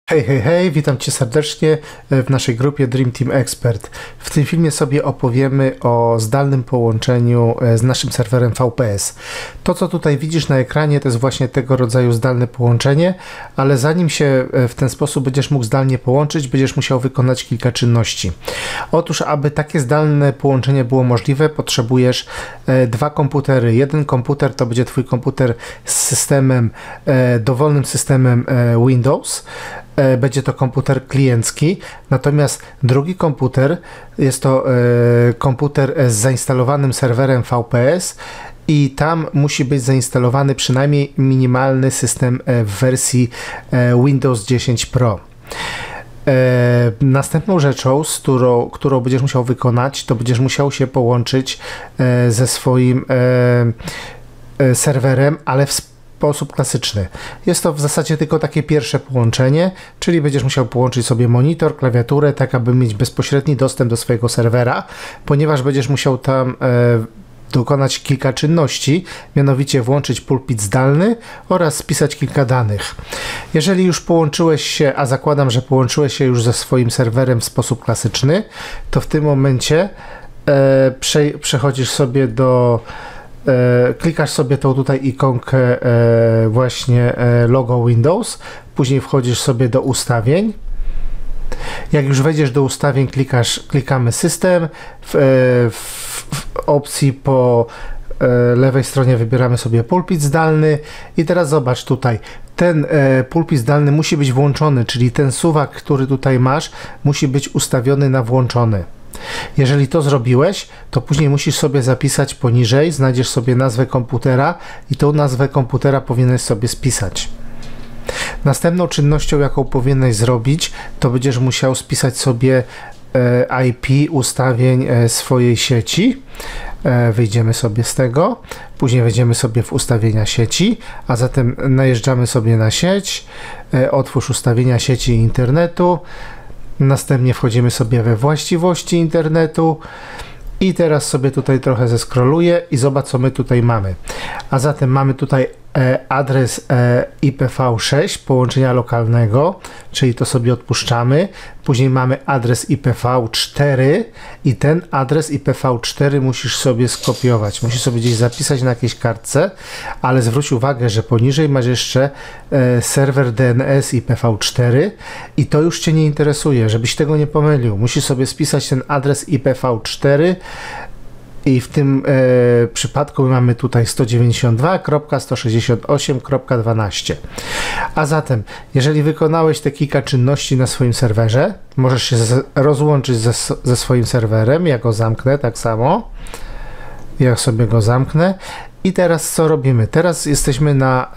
Hej, hej, hej, witam Cię serdecznie w naszej grupie Dream Team Expert. W tym filmie sobie opowiemy o zdalnym połączeniu z naszym serwerem VPS. To, co tutaj widzisz na ekranie, to jest właśnie tego rodzaju zdalne połączenie, ale zanim się w ten sposób będziesz mógł zdalnie połączyć, będziesz musiał wykonać kilka czynności. Otóż, aby takie zdalne połączenie było możliwe, potrzebujesz dwa komputery. Jeden komputer to będzie Twój komputer z systemem, dowolnym systemem Windows. Będzie to komputer kliencki, natomiast drugi komputer jest to komputer z zainstalowanym serwerem VPS i tam musi być zainstalowany przynajmniej minimalny system w wersji Windows 10 Pro. Następną rzeczą, którą będziesz musiał wykonać, to będziesz musiał się połączyć ze swoim serwerem, ale w sposób klasyczny. Jest to w zasadzie tylko takie pierwsze połączenie, czyli będziesz musiał połączyć sobie monitor, klawiaturę, tak aby mieć bezpośredni dostęp do swojego serwera, ponieważ będziesz musiał tam dokonać kilka czynności, mianowicie włączyć pulpit zdalny oraz spisać kilka danych. Jeżeli już połączyłeś się, a zakładam, że połączyłeś się już ze swoim serwerem w sposób klasyczny, to w tym momencie przechodzisz sobie do klikasz sobie tą tutaj ikonkę właśnie logo Windows, później wchodzisz sobie do ustawień. Jak już wejdziesz do ustawień, klikamy system, w opcji po lewej stronie wybieramy sobie pulpit zdalny i teraz zobacz tutaj, ten pulpit zdalny musi być włączony, czyli ten suwak, który tutaj masz, musi być ustawiony na włączony. Jeżeli to zrobiłeś, to później musisz sobie zapisać poniżej, znajdziesz sobie nazwę komputera i tą nazwę komputera powinieneś sobie spisać. Następną czynnością, jaką powinieneś zrobić, to będziesz musiał spisać sobie IP ustawień swojej sieci. Wyjdziemy sobie z tego, później wejdziemy sobie w ustawienia sieci, a zatem najeżdżamy sobie na sieć, otwórz ustawienia sieci internetu. Następnie wchodzimy sobie we właściwości internetu i teraz sobie tutaj trochę zeskroluję i zobacz, co my tutaj mamy. A zatem mamy tutaj adres IPv6 połączenia lokalnego, czyli to sobie odpuszczamy. Później mamy adres IPv4 i ten adres IPv4 musisz sobie skopiować. Musisz sobie gdzieś zapisać na jakiejś kartce, ale zwróć uwagę, że poniżej masz jeszcze serwer DNS IPv4 i to już Cię nie interesuje, żebyś tego nie pomylił. Musisz sobie spisać ten adres IPv4 i w tym przypadku mamy tutaj 192.168.12. A zatem, jeżeli wykonałeś te kilka czynności na swoim serwerze, możesz się rozłączyć ze swoim serwerem. Ja go zamknę tak samo. Ja sobie go zamknę. I teraz co robimy? Teraz jesteśmy na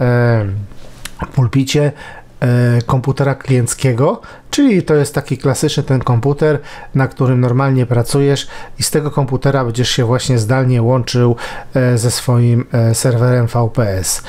pulpicie komputera klienckiego, czyli to jest taki klasyczny ten komputer, na którym normalnie pracujesz i z tego komputera będziesz się właśnie zdalnie łączył ze swoim serwerem VPS.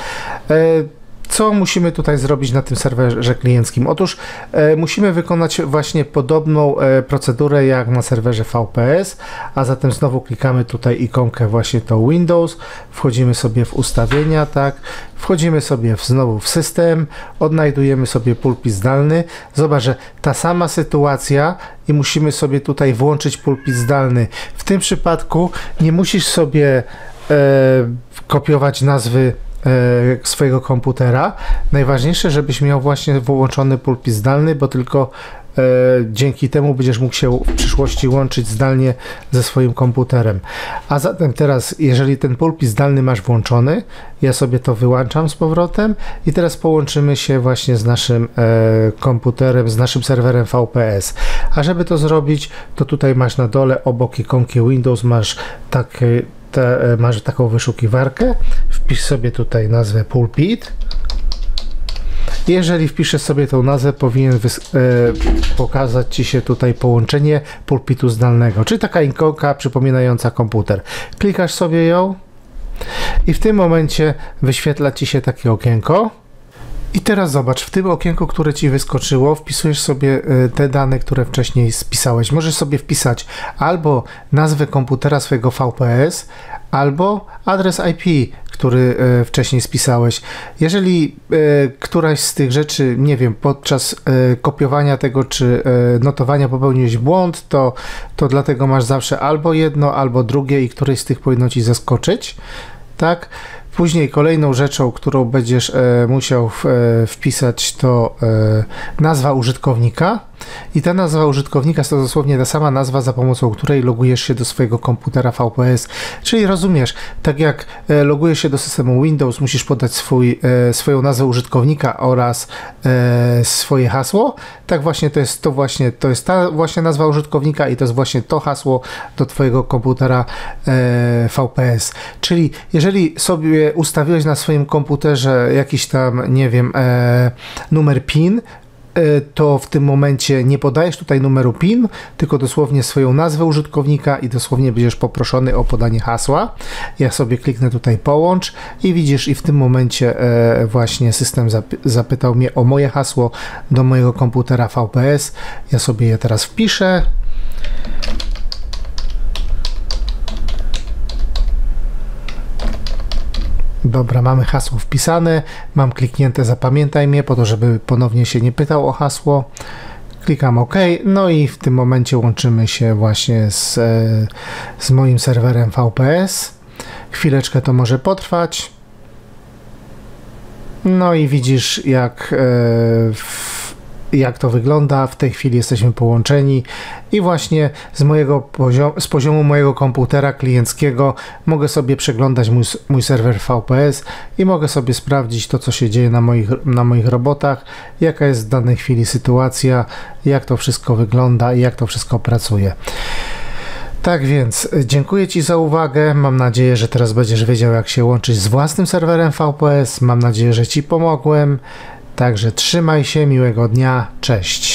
Co musimy tutaj zrobić na tym serwerze klienckim? Otóż musimy wykonać właśnie podobną procedurę jak na serwerze VPS, a zatem znowu klikamy tutaj ikonkę właśnie to Windows, wchodzimy sobie w ustawienia, tak, wchodzimy sobie znowu w system, odnajdujemy sobie pulpit zdalny. Zobacz, że ta sama sytuacja i musimy sobie tutaj włączyć pulpit zdalny. W tym przypadku nie musisz sobie kopiować nazwy swojego komputera. Najważniejsze, żebyś miał właśnie włączony pulpit zdalny, bo tylko dzięki temu będziesz mógł się w przyszłości łączyć zdalnie ze swoim komputerem. A zatem teraz, jeżeli ten pulpit zdalny masz włączony, ja sobie to wyłączam z powrotem i teraz połączymy się właśnie z naszym komputerem, z naszym serwerem VPS. A żeby to zrobić, to tutaj masz na dole obok ikonki Windows masz masz taką wyszukiwarkę, wpisz sobie tutaj nazwę pulpit. Jeżeli wpiszesz sobie tą nazwę, powinien pokazać Ci się tutaj połączenie pulpitu zdalnego, czyli taka ikonka przypominająca komputer. Klikasz sobie ją i w tym momencie wyświetla Ci się takie okienko. I teraz zobacz, w tym okienku, które Ci wyskoczyło, wpisujesz sobie te dane, które wcześniej spisałeś. Możesz sobie wpisać albo nazwę komputera swojego VPS, albo adres IP, który wcześniej spisałeś. Jeżeli któraś z tych rzeczy, nie wiem, podczas kopiowania tego czy notowania popełniłeś błąd, to dlatego masz zawsze albo jedno, albo drugie i któreś z tych powinno ci zaskoczyć, tak? Później kolejną rzeczą, którą będziesz musiał wpisać, to nazwa użytkownika. I ta nazwa użytkownika to dosłownie ta sama nazwa, za pomocą której logujesz się do swojego komputera VPS. Czyli rozumiesz, tak jak logujesz się do systemu Windows, musisz podać swoją nazwę użytkownika oraz swoje hasło. Tak właśnie to jest ta właśnie nazwa użytkownika i to jest właśnie to hasło do twojego komputera VPS. Czyli jeżeli sobie ustawiłeś na swoim komputerze jakiś tam, nie wiem, numer PIN, to w tym momencie nie podajesz tutaj numeru PIN, tylko dosłownie swoją nazwę użytkownika i dosłownie będziesz poproszony o podanie hasła. Ja sobie kliknę tutaj połącz i widzisz, i w tym momencie właśnie system zapytał mnie o moje hasło do mojego komputera VPS. Ja sobie je teraz wpiszę. Dobra, mamy hasło wpisane, mam kliknięte zapamiętaj mnie, po to, żeby ponownie się nie pytał o hasło. Klikam OK, no i w tym momencie łączymy się właśnie z moim serwerem VPS. Chwileczkę to może potrwać. No i widzisz, jak to wygląda. W tej chwili jesteśmy połączeni i właśnie z poziomu mojego komputera klienckiego mogę sobie przeglądać mój serwer VPS i mogę sobie sprawdzić to, co się dzieje na moich robotach, jaka jest w danej chwili sytuacja, jak to wszystko wygląda i jak to wszystko pracuje. Tak więc dziękuję Ci za uwagę, mam nadzieję, że teraz będziesz wiedział, jak się łączyć z własnym serwerem VPS, mam nadzieję, że Ci pomogłem. Także trzymaj się, miłego dnia, cześć.